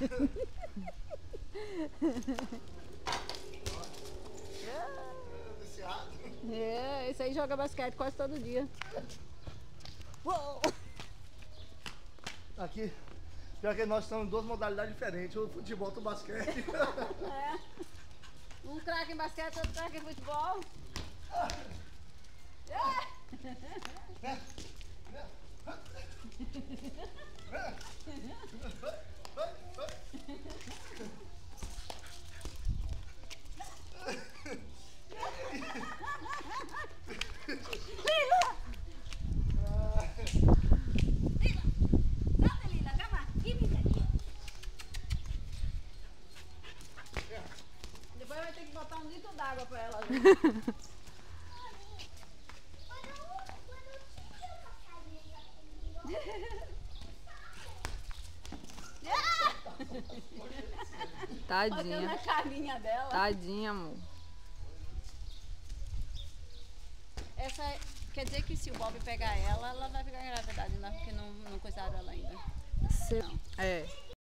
É, esse aí joga basquete quase todo dia. Uou! Aqui, pior que nós estamos em duas modalidades diferentes, o futebol e o basquete. É. Um craque em basquete, outro craque em futebol. Depois vai ter que botar um litro d'água pra ela. Tadinha. Na carinha dela. Tadinha, amor. Essa quer dizer que se o Bob pegar ela, ela vai pegar gravidade, não, porque não coisaram ela ainda. É.